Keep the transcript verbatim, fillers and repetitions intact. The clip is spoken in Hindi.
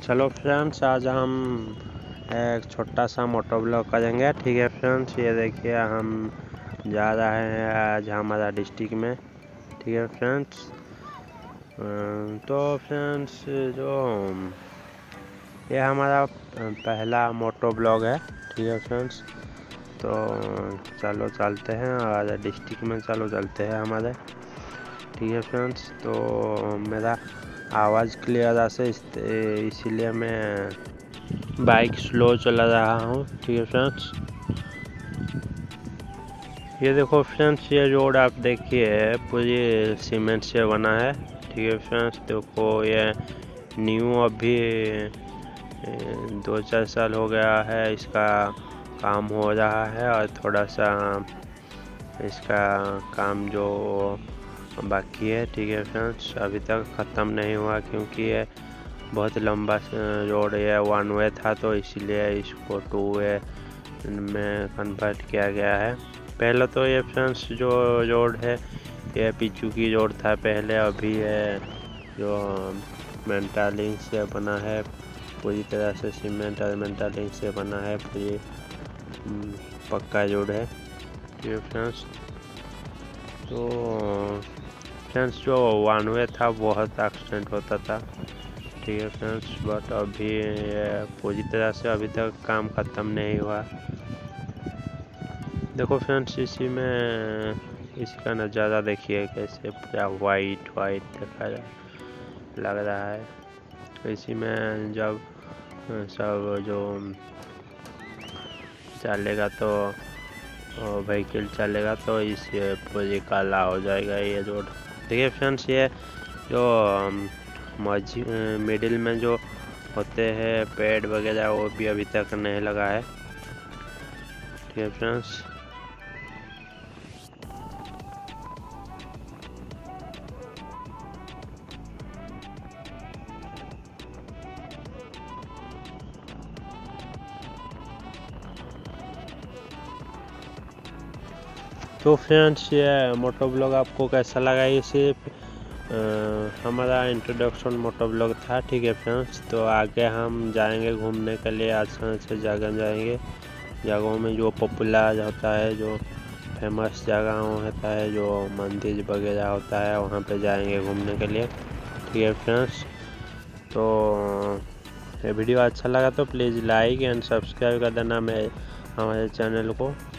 चलो फ्रेंड्स, आज हम एक छोटा सा मोटो ब्लॉग करेंगे। ठीक है फ्रेंड्स, ये देखिए हम जा रहे हैं आज हमारा डिस्ट्रिक्ट में। ठीक है फ्रेंड्स, तो फ्रेंड्स जो ये हमारा पहला मोटो ब्लॉग है। ठीक है फ्रेंड्स, तो चलो चलते हैं और डिस्ट्रिक्ट में चलो चलते हैं हमारे। ठीक है फ्रेंड्स, तो मेरा आवाज़ क्लियर से इसीलिए मैं बाइक स्लो चला रहा हूँ। ठीक है फ्रेंड्स, ये देखो फ्रेंड्स, ये रोड आप देखिए पूरी सीमेंट से बना है। ठीक है फ्रेंड्स, देखो ये न्यू अभी दो चार साल हो गया है, इसका काम हो रहा है और थोड़ा सा इसका काम जो बाकी है। ठीक है फ्रेंड्स, अभी तक ख़त्म नहीं हुआ क्योंकि ये बहुत लंबा रोड है, वन वे था तो इसलिए इसको टू वे में कन्वर्ट किया गया है। पहले तो ये फ्रेंड्स जो रोड है ये पिचू की रोड था पहले, अभी है जो मेंटालिंग से बना है, पूरी तरह से सीमेंट और मेंटालिंग से बना है, पूरी पक्का रोड है। ठीक है फ्रेंड्स, तो फ्रेंड्स जो वन वे था बहुत एक्सीडेंट होता था। ठीक है फ्रेंड्स, बट अभी पूरी तरह से अभी तक काम ख़त्म नहीं हुआ। देखो फ्रेंड्स, इसी में इसका नज़ारा देखिए कैसे पूरा वाइट वाइट देखा लग रहा है। इसी में जब सब जो चलेगा तो व्हीकल चलेगा तो इसे पूरी काला हो जाएगा ये रोड। देखिए फ्रेंड्स, ये जो मझी मिडिल में जो होते हैं पेड़ वगैरह वो भी अभी तक नहीं लगा है। ठीक है फ्रेंड्स, तो फ्रेंड्स ये मोटो ब्लॉग आपको कैसा लगा? ये सिर्फ हमारा इंट्रोडक्शन मोटो ब्लॉग था। ठीक है फ्रेंड्स, तो आगे हम जाएंगे घूमने के लिए, आसान से जगह जाएंगे, जगहों में जो पॉपुलर होता है, जो फेमस जगह होता है, जो मंदिर वगैरह होता है, वहाँ पे जाएंगे घूमने के लिए। ठीक है फ्रेंड्स, तो ये वीडियो अच्छा लगा तो प्लीज़ लाइक एंड सब्सक्राइब कर देना मेरे हमारे चैनल को।